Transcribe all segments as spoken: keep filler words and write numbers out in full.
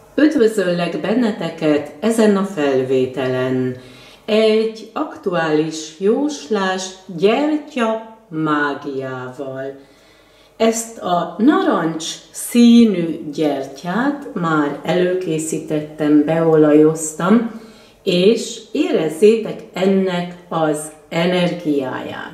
Üdvözöllek benneteket ezen a felvételen. Egy aktuális jóslás gyertya mágiával. Ezt a narancs színű gyertyát már előkészítettem, beolajoztam, és érezzétek ennek az energiáját.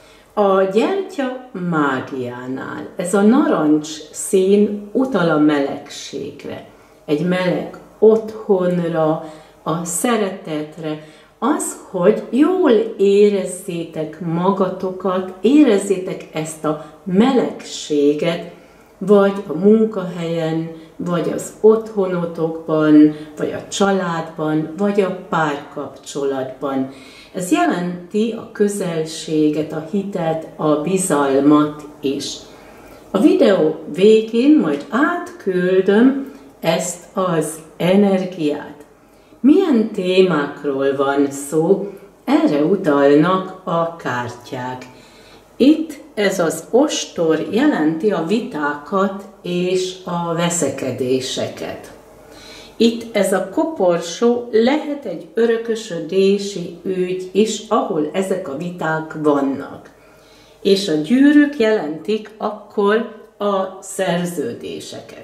A gyertya mágiánál ez a narancs szín utal a melegségre, egy meleg otthonra, a szeretetre, az, hogy jól érezzétek magatokat, érezzétek ezt a melegséget, vagy a munkahelyen, vagy az otthonotokban, vagy a családban, vagy a párkapcsolatban. Ez jelenti a közelséget, a hitet, a bizalmat is. A videó végén majd átküldöm ezt az energiát. Milyen témákról van szó? Erre utalnak a kártyák. Itt ez az ostor jelenti a vitákat és a veszekedéseket. Itt ez a koporsó lehet egy örökösödési ügy is, ahol ezek a viták vannak. És a gyűrűk jelentik akkor a szerződéseket.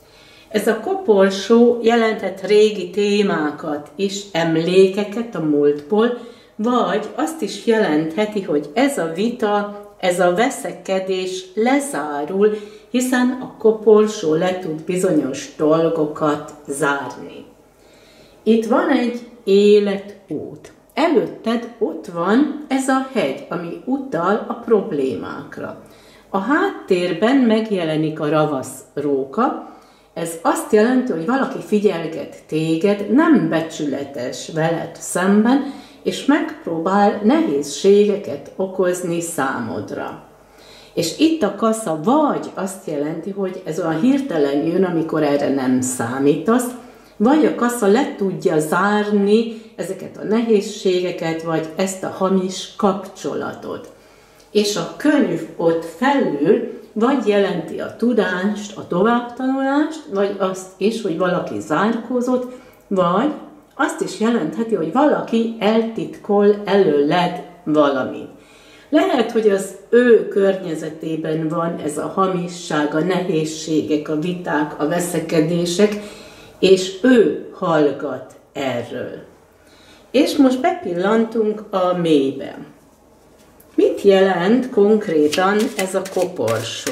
Ez a koporsó jelentett régi témákat is, emlékeket a múltból, vagy azt is jelentheti, hogy ez a vita, ez a veszekedés lezárul, hiszen a koporsó le tud bizonyos dolgokat zárni. Itt van egy életút. Előtted ott van ez a hegy, ami utal a problémákra. A háttérben megjelenik a ravasz róka. Ez azt jelenti, hogy valaki figyelget téged, nem becsületes veled szemben, és megpróbál nehézségeket okozni számodra. És itt a kasza vagy azt jelenti, hogy ez olyan hirtelen jön, amikor erre nem számítasz, vagy a kasza le tudja zárni ezeket a nehézségeket, vagy ezt a hamis kapcsolatot. És a könyv ott felül vagy jelenti a tudást, a továbbtanulást, vagy azt is, hogy valaki zárkózott, vagy azt is jelentheti, hogy valaki eltitkol előled valamit. Lehet, hogy az ő környezetében van ez a hamisság, a nehézségek, a viták, a veszekedések, és ő hallgat erről. És most bepillantunk a mélybe. Mit jelent konkrétan ez a koporsó?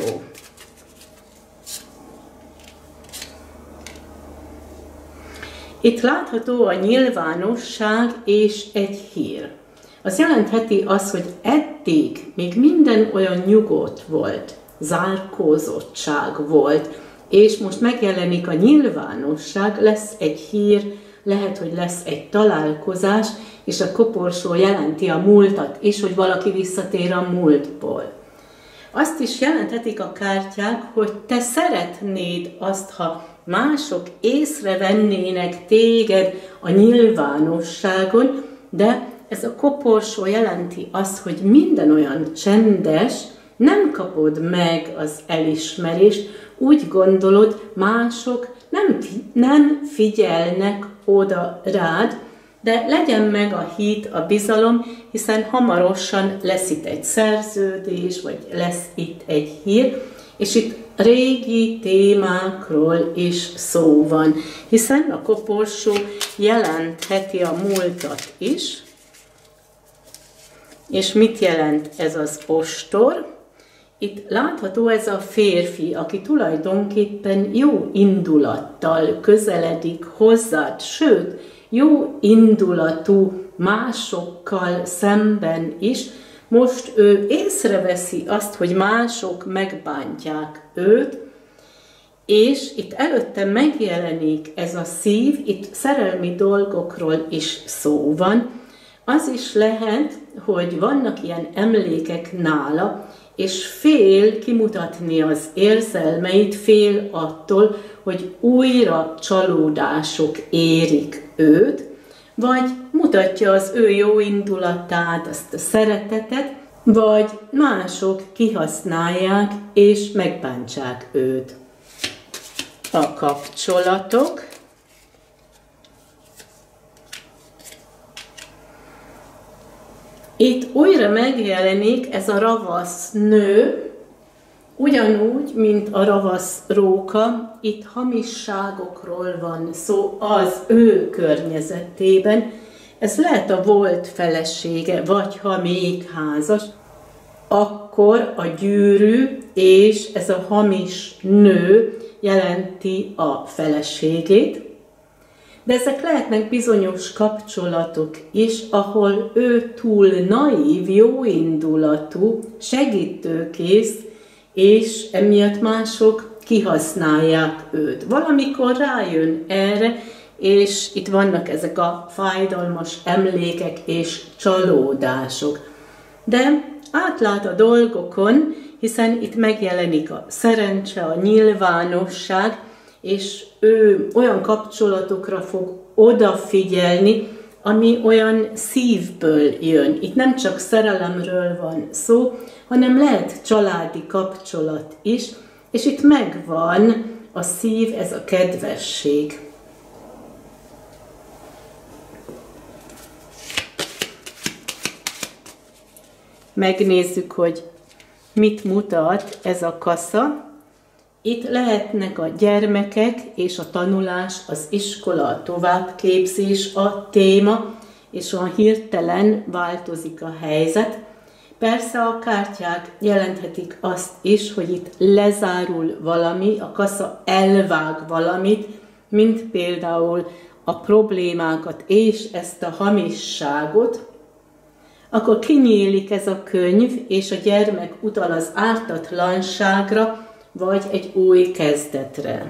Itt látható a nyilvánosság és egy hír. Az jelentheti azt, hogy eddig még minden olyan nyugodt volt, zárkózottság volt, és most megjelenik a nyilvánosság, lesz egy hír, lehet, hogy lesz egy találkozás, és a koporsó jelenti a múltat is, hogy valaki visszatér a múltból. Azt is jelenthetik a kártyák, hogy te szeretnéd azt, ha mások észrevennének téged a nyilvánosságon, de ez a koporsó jelenti azt, hogy minden olyan csendes, nem kapod meg az elismerést, úgy gondolod, mások nem, nem figyelnek oda rád, de legyen meg a hit, a bizalom, hiszen hamarosan lesz itt egy szerződés, vagy lesz itt egy hír, és itt régi témákról is szó van, hiszen a koporsó jelentheti a múltat is. És mit jelent ez az ostor? Itt látható ez a férfi, aki tulajdonképpen jó indulattal közeledik hozzád, sőt, jó indulatú másokkal szemben is. Most ő észreveszi azt, hogy mások megbántják őt, és itt előtte megjelenik ez a szív, itt szerelmi dolgokról is szó van. Az is lehet, hogy vannak ilyen emlékek nála, és fél kimutatni az érzelmeit, fél attól, hogy újra csalódások érik őt, vagy mutatja az ő jó indulatát, azt a szeretetet, vagy mások kihasználják és megbántsák őt. A kapcsolatok Itt újra megjelenik ez a ravasz nő, ugyanúgy, mint a ravasz róka, itt hamisságokról van szó az ő környezetében. Ez lehet a volt felesége, vagy ha még házas, akkor a gyűrű és ez a hamis nő jelenti a feleségét. De ezek lehetnek bizonyos kapcsolatok is, ahol ő túl naív, jóindulatú, segítőkész, és emiatt mások kihasználják őt. Valamikor rájön erre, és itt vannak ezek a fájdalmas emlékek és csalódások. De átlát a dolgokon, hiszen itt megjelenik a szerencse, a nyilvánosság, és ő olyan kapcsolatokra fog odafigyelni, ami olyan szívből jön. Itt nem csak szerelemről van szó, hanem lehet családi kapcsolat is, és itt megvan a szív, ez a kedvesség. Megnézzük, hogy mit mutat ez a kasza. Itt lehetnek a gyermekek és a tanulás, az iskola, a továbbképzés a téma, és olyan hirtelen változik a helyzet. Persze a kártyák jelenthetik azt is, hogy itt lezárul valami, a kasza elvág valamit, mint például a problémákat és ezt a hamisságot. Akkor kinyílik ez a könyv, és a gyermek utal az ártatlanságra, vagy egy új kezdetre.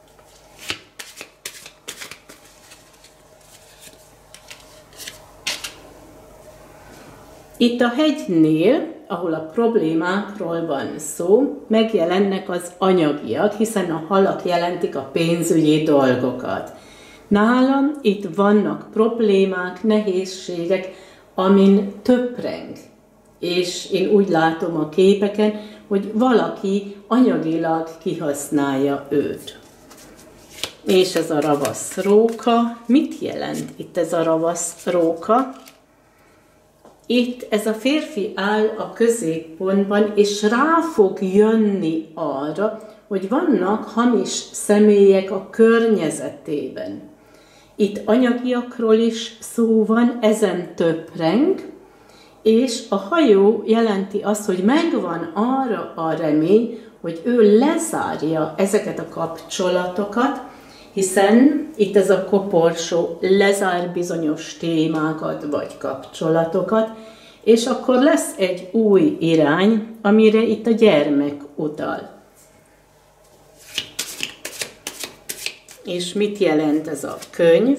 Itt a hegynél, ahol a problémákról van szó, megjelennek az anyagiak, hiszen a halak jelentik a pénzügyi dolgokat. Nálam itt vannak problémák, nehézségek, amin töpreng. És én úgy látom a képeken, hogy valaki anyagilag kihasználja őt. És ez a ravasz róka. Mit jelent itt ez a ravasz róka? Itt ez a férfi áll a középpontban, és rá fog jönni arra, hogy vannak hamis személyek a környezetében. Itt anyagiakról is szó van, ezen töpreng, és a hajó jelenti azt, hogy megvan arra a remény, hogy ő lezárja ezeket a kapcsolatokat, hiszen itt ez a koporsó lezár bizonyos témákat vagy kapcsolatokat, és akkor lesz egy új irány, amire itt a gyermek utal. És mit jelent ez a könyv?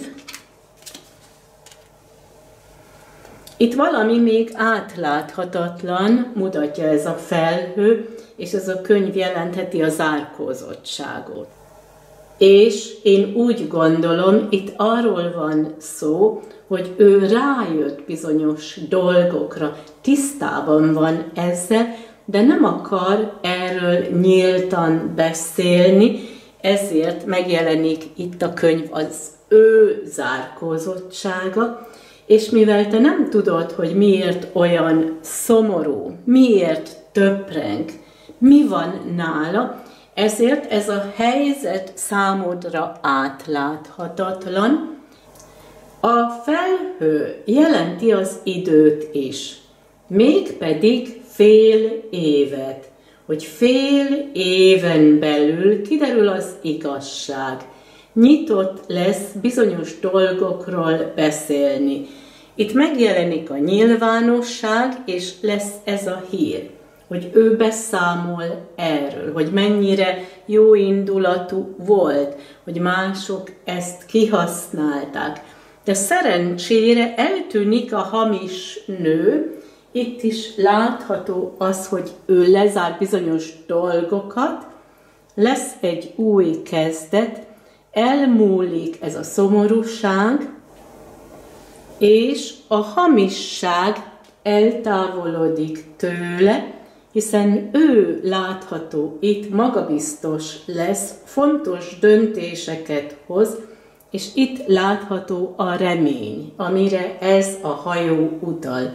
Itt valami még átláthatatlan, mutatja ez a felhő, és ez a könyv jelentheti a zárkózottságot. És én úgy gondolom, itt arról van szó, hogy ő rájött bizonyos dolgokra, tisztában van ezzel, de nem akar erről nyíltan beszélni, ezért megjelenik itt a könyv az ő zárkózottsága, és mivel te nem tudod, hogy miért olyan szomorú, miért töpreng, mi van nála, ezért ez a helyzet számodra átláthatatlan. A felhő jelenti az időt is, mégpedig fél évet, hogy fél éven belül kiderül az igazság. Nyitott lesz bizonyos dolgokról beszélni. Itt megjelenik a nyilvánosság, és lesz ez a hír, hogy ő beszámol erről, hogy mennyire jóindulatú volt, hogy mások ezt kihasználták. De szerencsére eltűnik a hamis nő, itt is látható az, hogy ő lezár bizonyos dolgokat, lesz egy új kezdet, elmúlik ez a szomorúság, és a hamisság eltávolodik tőle, hiszen ő látható itt magabiztos lesz, fontos döntéseket hoz, és itt látható a remény, amire ez a hajó utal.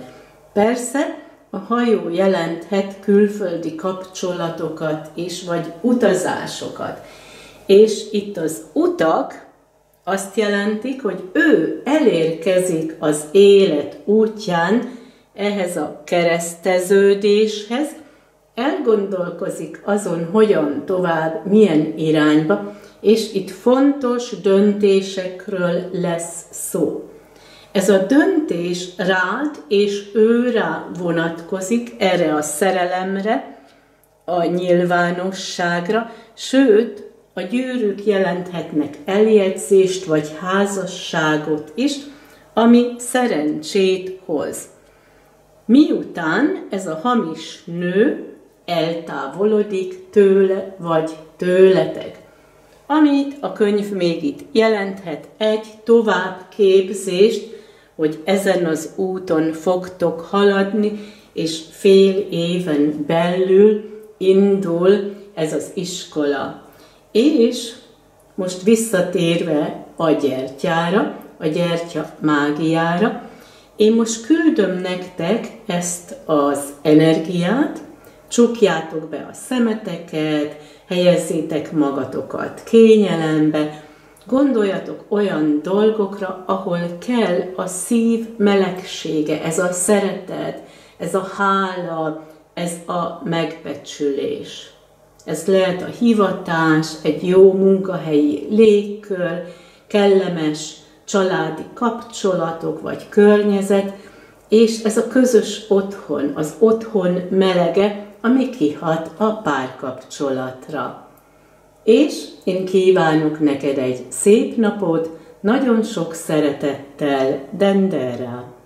Persze, a hajó jelenthet külföldi kapcsolatokat is, vagy utazásokat. És itt az utak azt jelentik, hogy ő elérkezik az élet útján ehhez a kereszteződéshez, elgondolkozik azon, hogyan tovább, milyen irányba, és itt fontos döntésekről lesz szó. Ez a döntés rád és őrá vonatkozik, erre a szerelemre, a nyilvánosságra, sőt, a gyűrűk jelenthetnek eljegyzést vagy házasságot is, ami szerencsét hoz. Miután ez a hamis nő eltávolodik tőle vagy tőletek. Amit a könyv még itt jelenthet, egy továbbképzést, hogy ezen az úton fogtok haladni, és fél éven belül indul ez az iskola. És most visszatérve a gyertyára, a gyertya mágiára, én most küldöm nektek ezt az energiát, csukjátok be a szemeteket, helyezzétek magatokat kényelembe, gondoljatok olyan dolgokra, ahol kell a szív melegsége, ez a szeretet, ez a hála, ez a megbecsülés. Ez lehet a hivatás, egy jó munkahelyi légkör, kellemes családi kapcsolatok vagy környezet, és ez a közös otthon, az otthon melege, ami kihat a párkapcsolatra. És én kívánok neked egy szép napot, nagyon sok szeretettel, Dendera!